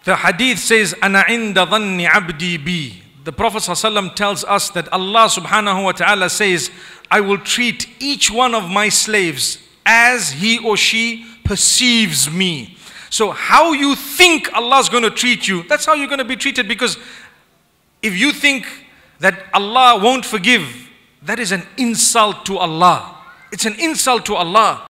The hadith says, "Ana inda dhanni abdi bi." The Prophet ﷺ tells us that Allah subhanahu wa ta'ala says, I will treat each one of my slaves as he or she perceives me. So how you think Allah is going to treat you, that's how you're going to be treated. Because if you think that Allah won't forgive, that is an insult to Allah. It's an insult to Allah.